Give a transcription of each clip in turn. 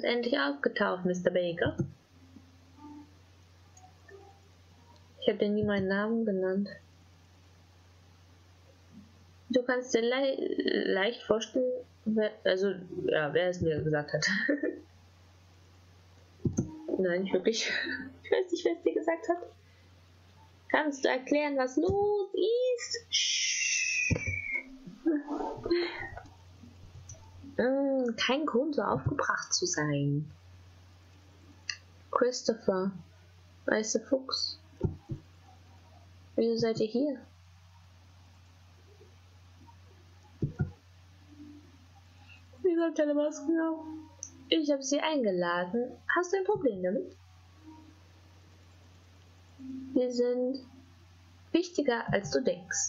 endlich aufgetaucht, Mr. Baker. Ich habe dir nie meinen Namen genannt. Du kannst dir leicht vorstellen, wer es mir gesagt hat. Nein, nicht wirklich. Ich weiß nicht, wer es dir gesagt hat. Kannst du erklären, was los ist? Kein Grund, so aufgebracht zu sein. Christopher, weißer Fuchs. Wieso seid ihr hier? Wieso habt ihr eine Maske auf? Ich habe sie eingeladen. Hast du ein Problem damit? Wir sind wichtiger, als du denkst.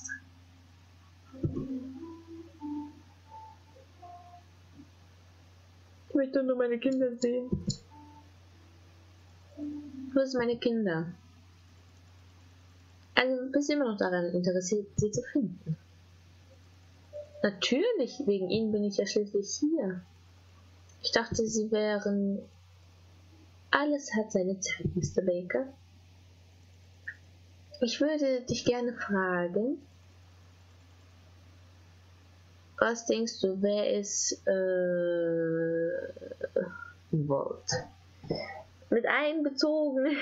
Ich möchte nur meine Kinder sehen. Wo sind meine Kinder? Also bist du immer noch daran interessiert, sie zu finden? Natürlich, wegen ihnen bin ich ja schließlich hier. Ich dachte, sie wären... Alles hat seine Zeit, Mr. Baker. Ich würde dich gerne fragen, was denkst du, wer ist mit einbezogen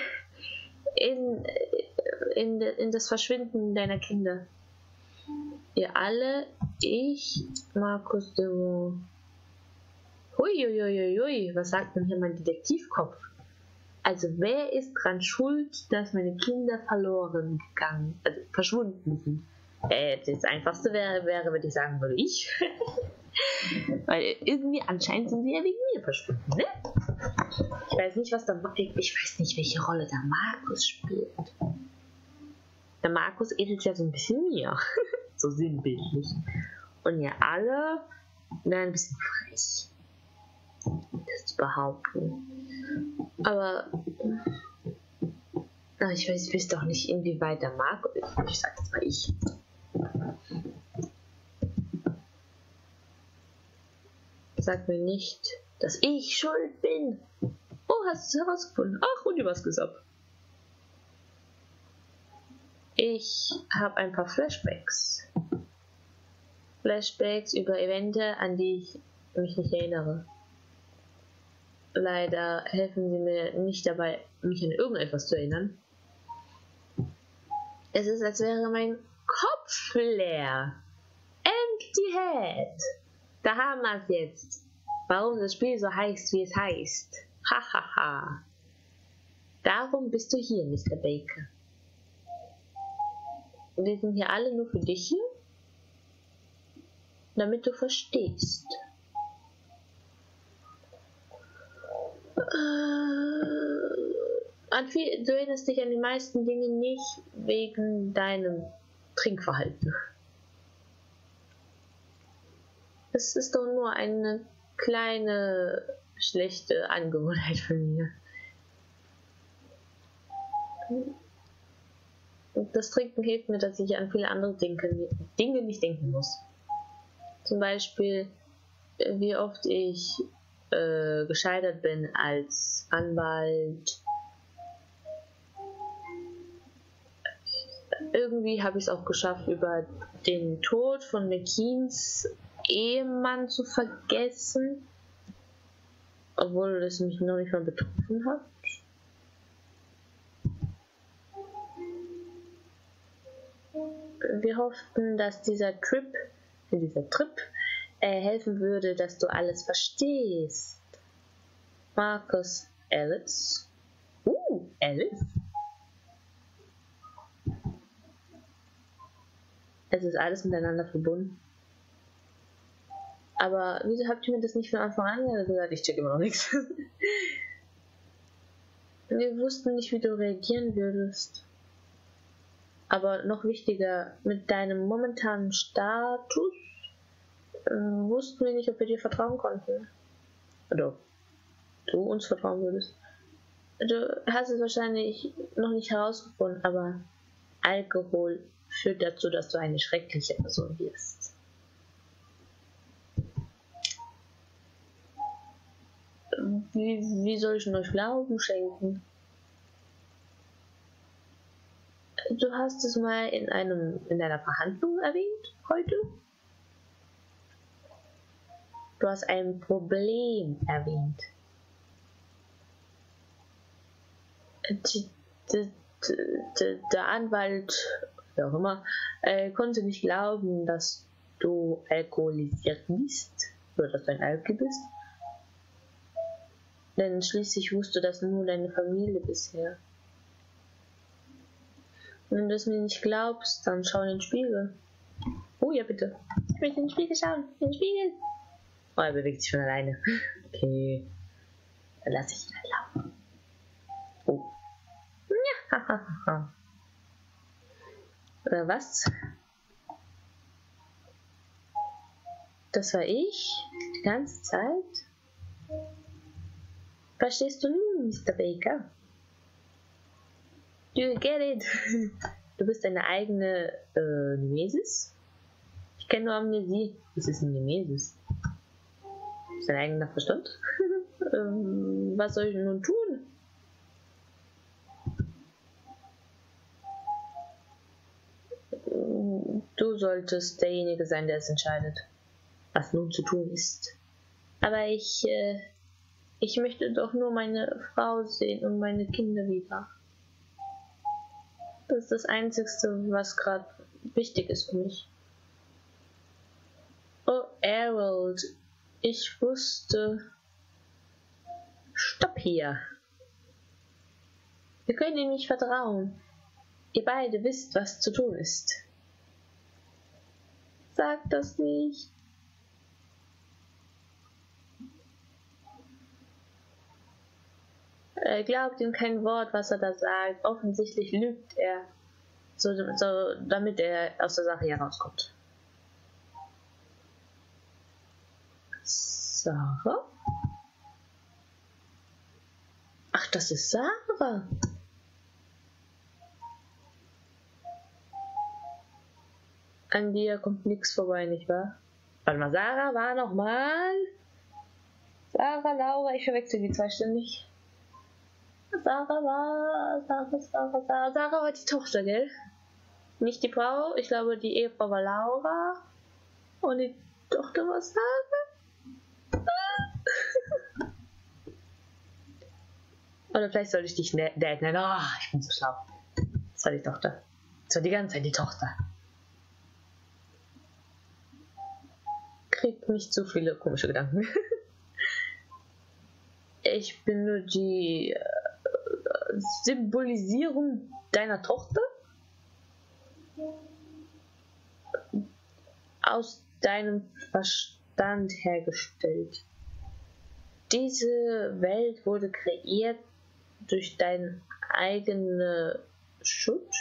in das Verschwinden deiner Kinder? Ihr alle, ich, Markus Dürro. Huiuiuiui, was sagt denn hier mein Detektivkopf? Also wer ist dran schuld, dass meine Kinder verschwunden sind? Das Einfachste wäre, wenn ich sagen würde, ich. Weil irgendwie anscheinend sind sie ja wegen mir verschwunden, ne? Ich weiß nicht, welche Rolle der Markus spielt. Der Markus edelt ja so ein bisschen mir. So sinnbildlich. Und ihr alle wären ein bisschen frech, das zu behaupten. Aber ich weiß doch nicht, inwieweit der Markus ist. Ich sag jetzt mal ich. Sag mir nicht, dass ich schuld bin. Oh, hast du es herausgefunden? Ach, und du hast gesagt. Ich habe ein paar Flashbacks. Flashbacks über Events, an die ich mich nicht erinnere. Leider helfen sie mir nicht dabei, mich an irgendetwas zu erinnern. Es ist, als wäre mein Kopf leer. Empty head. Da haben wir es jetzt. Warum das Spiel so heißt, wie es heißt. Hahaha. Darum bist du hier, Mr. Baker. Wir sind hier alle nur für dich hier, damit du verstehst. Du erinnerst dich an die meisten Dinge nicht wegen deinem Trinkverhalten. Es ist doch nur eine kleine schlechte Angewohnheit von mir. Das Trinken hilft mir, dass ich an viele andere Dinge nicht denken muss. Zum Beispiel, wie oft ich gescheitert bin als Anwalt. Irgendwie habe ich es auch geschafft, über den Tod von McKeans Ehemann zu vergessen, obwohl es mich noch nicht mal betroffen hat. Wir hofften, dass dieser Trip helfen würde, dass du alles verstehst. Marcus Ellis. Ellis? Es ist alles miteinander verbunden. Aber wieso habt ihr mir das nicht von Anfang an gesagt? Ich check immer noch nichts. Wir wussten nicht, wie du reagieren würdest. Aber noch wichtiger, mit deinem momentanen Status wussten wir nicht, ob wir dir vertrauen konnten. Oder ob du uns vertrauen würdest. Du hast es wahrscheinlich noch nicht herausgefunden, aber Alkohol führt dazu, dass du eine schreckliche Person wirst. Wie soll ich denn euch Glauben schenken? Du hast es mal in einer Verhandlung erwähnt heute. Du hast ein Problem erwähnt. Der Anwalt, wer auch immer, konnte nicht glauben, dass du alkoholisiert bist oder dass du ein Alki bist. Denn schließlich wusste das nur deine Familie bisher. Wenn du es mir nicht glaubst, dann schau in den Spiegel. Oh ja, bitte. Ich möchte in den Spiegel schauen. In den Spiegel. Oh, er bewegt sich von alleine. Okay. Dann lasse ich ihn halt laufen. Oh. Ja, hahaha. Was? Das war ich? Die ganze Zeit? Verstehst du nun, Mr. Baker? Do you get it? Du bist deine eigene Nemesis? Ich kenne nur Amnesie. Was ist eine Nemesis? Ist dein eigener Verstand? Was soll ich nun tun? Du solltest derjenige sein, der es entscheidet, was nun zu tun ist. Aber ich möchte doch nur meine Frau sehen und meine Kinder wieder. Das ist das Einzige, was gerade wichtig ist für mich. Oh, Harold, ich wusste... Stopp hier. Wir können ihm nicht vertrauen. Ihr beide wisst, was zu tun ist. Sag das nicht. Glaubt ihm kein Wort, was er da sagt. Offensichtlich lügt er, damit er aus der Sache herauskommt. Sarah? Ach, das ist Sarah. An dir kommt nichts vorbei, nicht wahr? Warte mal, Sarah war nochmal. Sarah, Laura, ich verwechsel die zwei ständig. Sarah war die Tochter, gell? Nicht die Frau, ich glaube die Ehefrau war Laura und die Tochter war Sarah. Oder vielleicht sollte ich dich Dad nennen. Oh, ich bin so schlau. Das war die Tochter. Das war die ganze Zeit die Tochter. Krieg nicht zu viele komische Gedanken. Ich bin nur die Symbolisierung deiner Tochter aus deinem Verstand hergestellt. Diese Welt wurde kreiert durch deinen eigenen Schutz.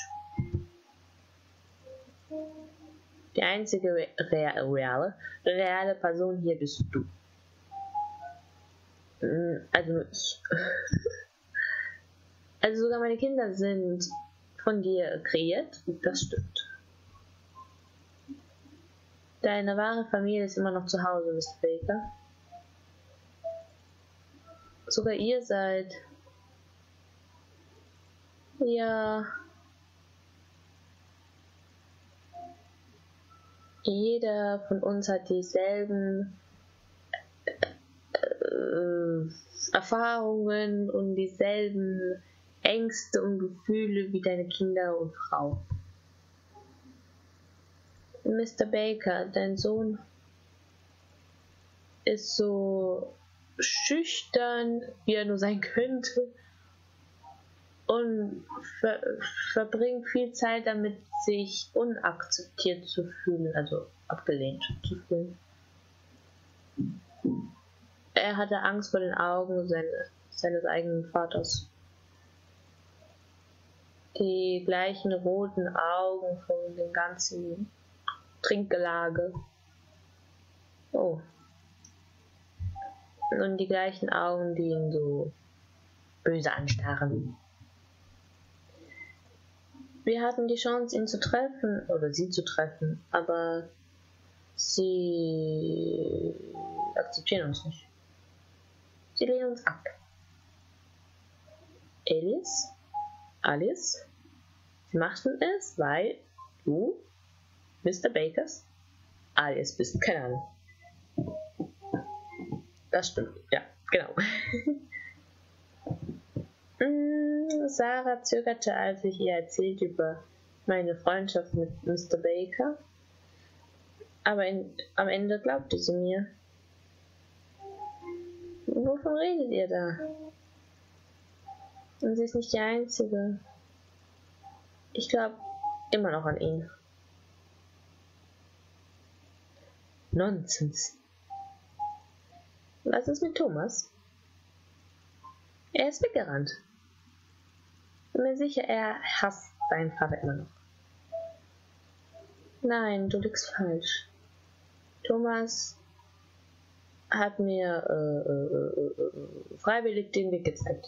Die einzige reale Person hier bist du. Also ich. Also sogar meine Kinder sind von dir kreiert. Das stimmt. Deine wahre Familie ist immer noch zu Hause, Mr. Baker. Sogar ihr seid. Ja. Jeder von uns hat dieselben Erfahrungen und dieselben Ängste und Gefühle wie deine Kinder und Frau. Mr. Baker, dein Sohn ist so schüchtern, wie er nur sein könnte und verbringt viel Zeit damit, sich unakzeptiert zu fühlen, also abgelehnt zu fühlen. Er hatte Angst vor den Augen seines eigenen Vaters. Die gleichen roten Augen von dem ganzen Trinkgelage. Oh. Und die gleichen Augen, die ihn so böse anstarren. Wir hatten die Chance, ihn zu treffen, oder sie zu treffen, aber sie akzeptieren uns nicht. Sie lehnen uns ab. Alice, sie machten es, weil du, Mr. Bakers, Alice bist. Keine Ahnung. Das stimmt, ja, genau. Sarah zögerte, als ich ihr erzählte über meine Freundschaft mit Mr. Baker, aber am Ende glaubte sie mir. Wovon redet ihr da? Und sie ist nicht die Einzige. Ich glaube immer noch an ihn. Nonsens. Was ist mit Thomas? Er ist weggerannt. Bin mir sicher, er hasst seinen Vater immer noch. Nein, du liegst falsch. Thomas hat mir freiwillig den Weg gezeigt.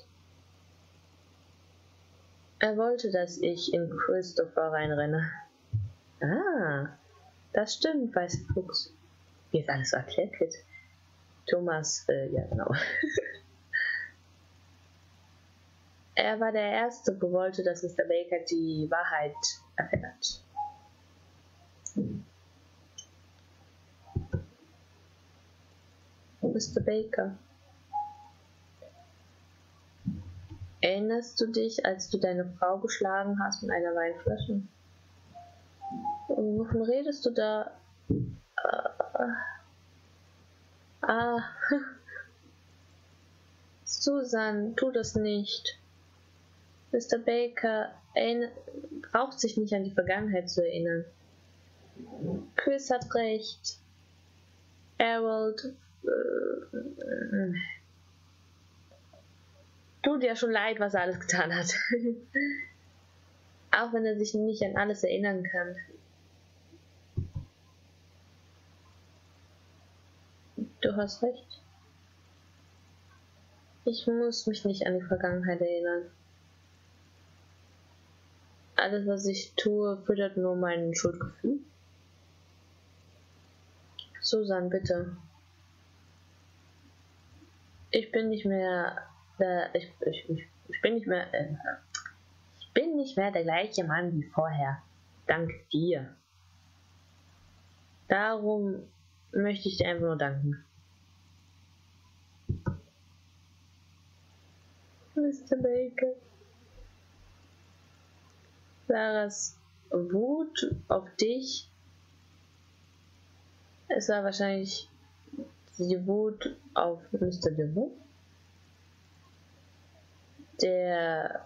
Er wollte, dass ich in Christopher reinrenne. Ah, das stimmt, weißer Fuchs. Wie es alles so erklärt wird. Thomas, ja genau. Er war der Erste, wo wollte, dass Mr. Baker die Wahrheit erfährt. Mr. Baker. Erinnerst du dich, als du deine Frau geschlagen hast mit einer Weinflasche? Wovon redest du da? Susan, tu das nicht. Mr. Baker braucht sich nicht an die Vergangenheit zu erinnern. Chris hat recht. Harold tut ja schon leid, was er alles getan hat. Auch wenn er sich nicht an alles erinnern kann. Du hast recht. Ich muss mich nicht an die Vergangenheit erinnern. Alles, was ich tue, füttert nur mein Schuldgefühl. Susan, bitte. Ich bin nicht mehr der gleiche Mann wie vorher. Dank dir. Darum möchte ich dir einfach nur danken. Mr. Baker. Sarahs Wut auf dich. Es war wahrscheinlich die Wut auf Mr. DeVoe, der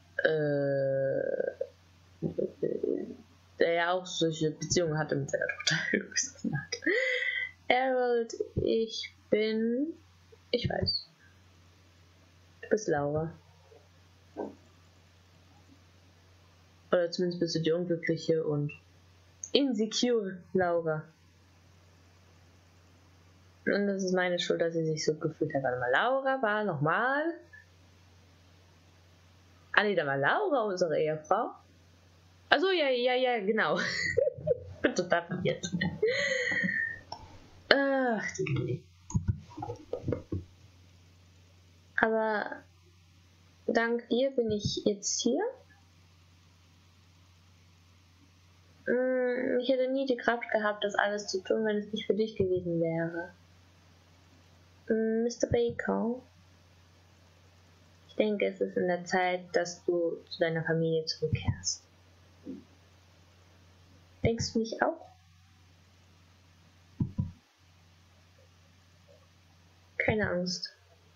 ja auch solche Beziehungen hatte mit seiner Tochter. Harold, ich weiß. Du bist Laura. Oder zumindest bist du die unglückliche und insecure Laura. Und das ist meine Schuld, dass sie sich so gefühlt hat. Warte mal, Laura war nochmal. Ah nee, da war Laura unsere Ehefrau. Also ja, genau. Bin total verwirrt. Ach, aber dank dir bin ich jetzt hier. Ich hätte nie die Kraft gehabt, das alles zu tun, wenn es nicht für dich gewesen wäre. Mr. Baker, ich denke, es ist in der Zeit, dass du zu deiner Familie zurückkehrst. Denkst du nicht auch? Keine Angst.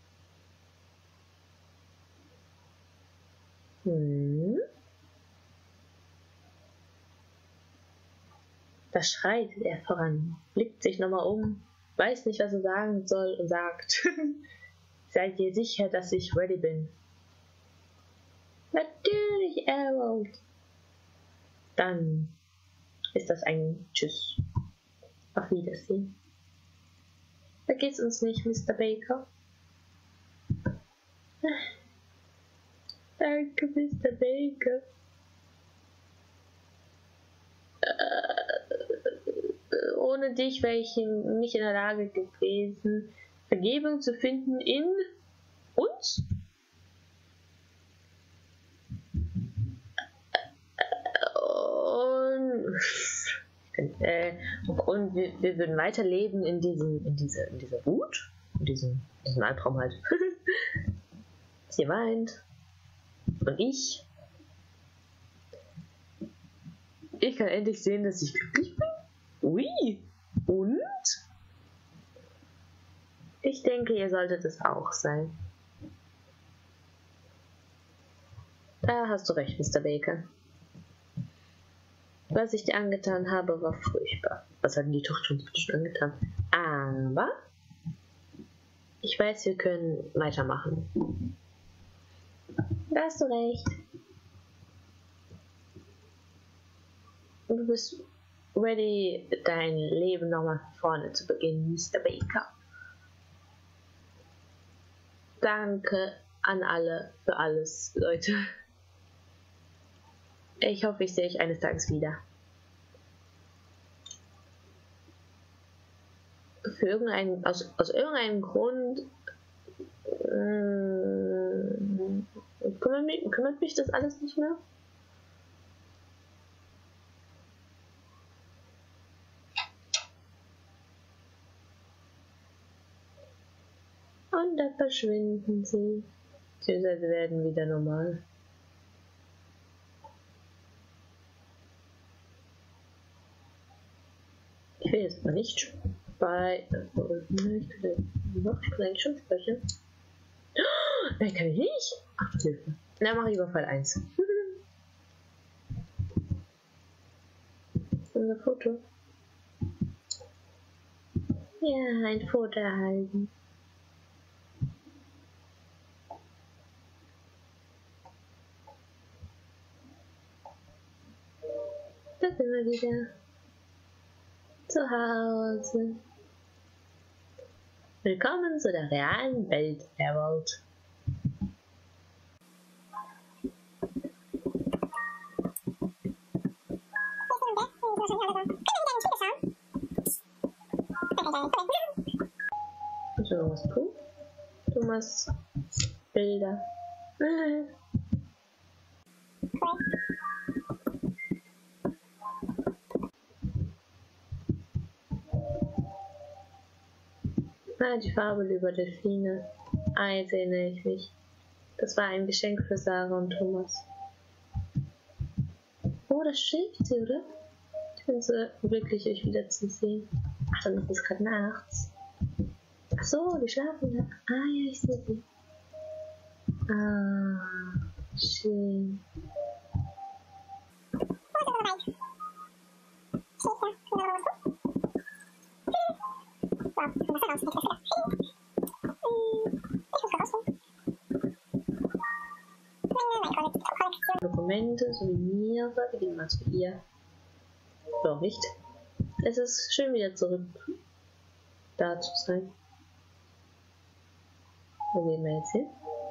Da schreitet er voran, blickt sich nochmal um, weiß nicht, was er sagen soll und sagt: Seid ihr sicher, dass ich ready bin? Natürlich, Harold. Dann ist das ein Tschüss. Auf Wiedersehen. Vergiss uns nicht, Mr. Baker. Danke, Mr. Baker. Ohne dich wäre ich nicht in der Lage gewesen, Vergebung zu finden in uns? Und wir würden weiterleben in dieser Wut, in diesem Albtraum halt. Sie weint. Und ich kann endlich sehen, dass ich glücklich bin. Ui. Und? Ich denke, ihr solltet es auch sein. Da hast du recht, Mr. Baker. Was ich dir angetan habe, war furchtbar. Was hat die Tochter uns bitte schon angetan? Aber ich weiß, wir können weitermachen. Da hast du recht. Du bist ready, dein Leben nochmal von vorne zu beginnen, Mr. Baker. Danke an alle für alles, Leute. Ich hoffe, ich sehe euch eines Tages wieder. Aus irgendeinem Grund kümmert mich das alles nicht mehr. Und dann verschwinden sie. Beziehungsweise werden wieder normal. Ich will jetzt mal nicht bei. Ich kann eigentlich schon sprechen. Nein, kann ich nicht. Ach, Hilfe. Dann mache ich Überfall 1. Unser Foto. Ja, ein Foto erhalten. Da sind wir wieder. Zu Hause. Willkommen zu der realen Welt, Harold. Kannst du irgendwas tun? Thomas, Bilder. Ah, die Farbe über Delfine. Ah, jetzt erinnere ich mich. Das war ein Geschenk für Sarah und Thomas. Oh, das schläft sie, oder? Ich bin so glücklich, euch wieder zu sehen. Ach, dann ist es gerade nachts. Ach so, die schlafen da. Ah ja, ich sehe sie. Ah, schön. Dokumente, Souvenire, wir gehen mal zu ihr. Doch nicht. Es ist schön, wieder zurück da zu sein. Wo gehen wir jetzt hin?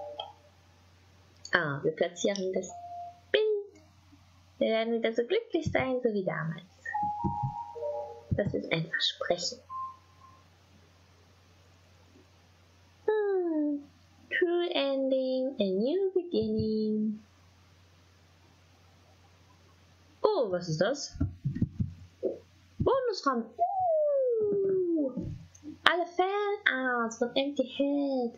Ah, wir platzieren das Bild. Wir werden wieder so glücklich sein, so wie damals. Das ist ein Versprechen. True ending, a new beginning. Oh, was ist das? Bonusraum. Alle Fanarts von Empty Head.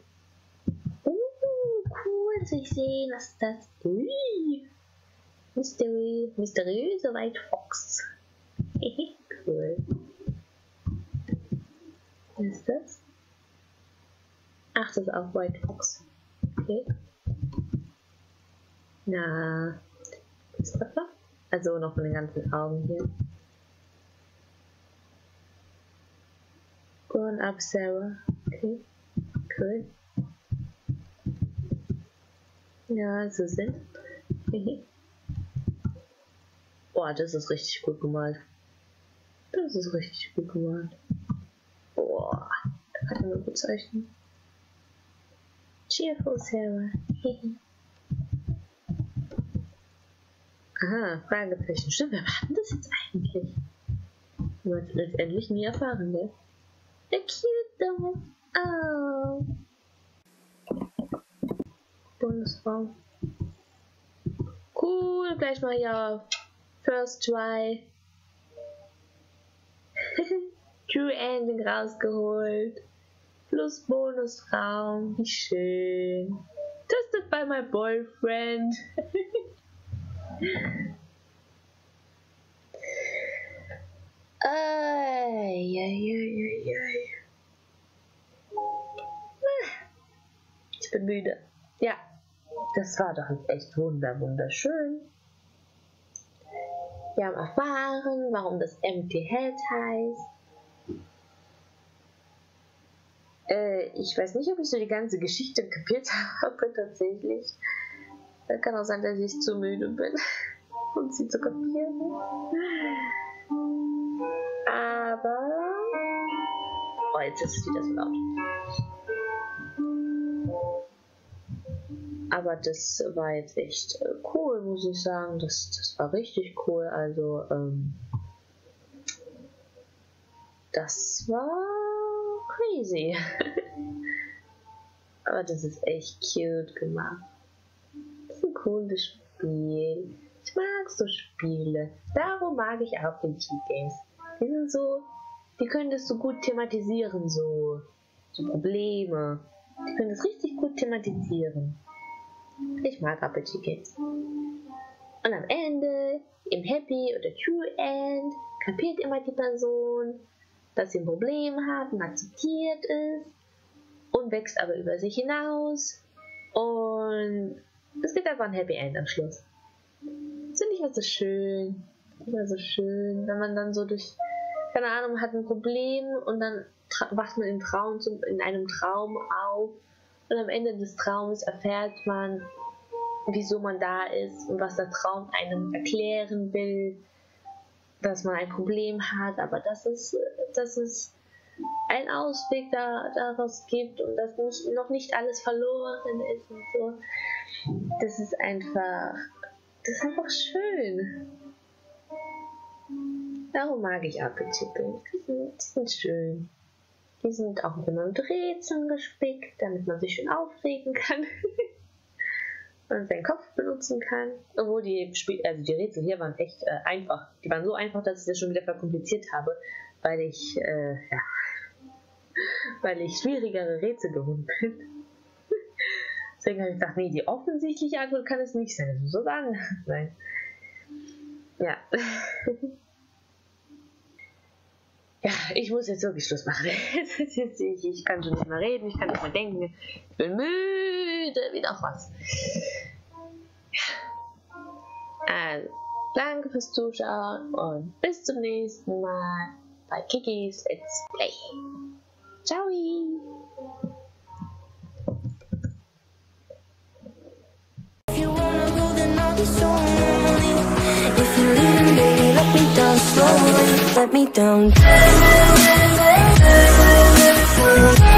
Cool zu sehen, was ist das? Ui. Mysteriöse White Fox. Cool. Was ist das? Ach, das ist auch White Fox. Okay. Na, Christopher? Also noch von den ganzen Augen hier. Grown up Sarah. Okay. Cool. Ja, so sind. Boah, das ist richtig gut gemalt. Das ist richtig gut gemalt. Boah, da kann man bezeichnen. Cheerful Sarah. Aha, Fragezeichen. Stimmt, wer war denn das jetzt eigentlich? Wir haben es letztendlich nie erfahren, ne? Der cute Dog. Oh. Bundesfrau. Cool, gleich mal hier First Try. True Ending rausgeholt. Plus Bonusraum. Wie schön. Tested by my boyfriend. Ich bin müde. Ja, das war doch echt wunderschön. Wir haben erfahren, warum das Empty Head heißt. Ich weiß nicht, ob ich so die ganze Geschichte kapiert habe, tatsächlich. Da kann auch sein, dass ich zu müde bin, um sie zu kapieren. Aber... Oh, jetzt ist es wieder so laut. Aber das war jetzt echt cool, muss ich sagen. Das war richtig cool. Also, das war crazy. Aber das ist echt cute gemacht. Das ist ein cooles Spiel. Ich mag so Spiele. Darum mag ich RPG-Games. Die sind so, die können das so gut thematisieren, so Probleme. Die können das richtig gut thematisieren. Ich mag RPG-Games. Und am Ende, im Happy oder True End, kapiert immer die Person, dass sie ein Problem hat und akzeptiert ist und wächst aber über sich hinaus und es gibt einfach ein Happy End am Schluss. Das finde ich immer so schön. Immer so schön, wenn man dann so durch, keine Ahnung, hat ein Problem und dann wacht man in einem Traum auf und am Ende des Traums erfährt man, wieso man da ist und was der Traum einem erklären will, dass man ein Problem hat, aber dass es einen Ausweg daraus gibt und dass noch nicht alles verloren ist und so. Das ist einfach schön. Darum mag ich RPG-Games. Die sind schön. Die sind auch immer mit Rätseln gespickt, damit man sich schön aufregen kann. Und seinen Kopf benutzen kann. Obwohl die Rätsel hier waren echt einfach. Die waren so einfach, dass ich das schon wieder verkompliziert habe, weil ich schwierigere Rätsel gewohnt bin. Deswegen habe ich gedacht, nee, die offensichtliche Antwort kann es nicht sein. Das muss so anders sein. Ja. Ja, ich muss jetzt wirklich Schluss machen. Ich kann schon nicht mehr reden, ich kann nicht mehr denken. Ich bin müde, wie noch was. Also, danke fürs Zuschauen und bis zum nächsten Mal bei Kikis Let's Play. Ciao! If you wanna go, then I'll be so lonely. If you're leaving, baby, let me down slowly. Let me down.